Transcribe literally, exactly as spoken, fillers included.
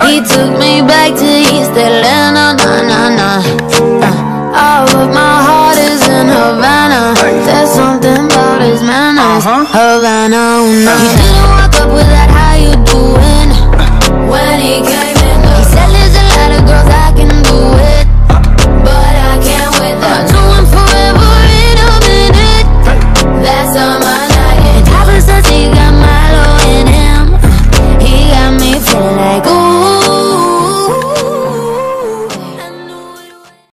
He took me back to East Atlanta, nah, nah, nah. Uh, all of my heart is in Havana. There's something about his manners, uh-huh. Havana, oh, no. He didn't walk up with that high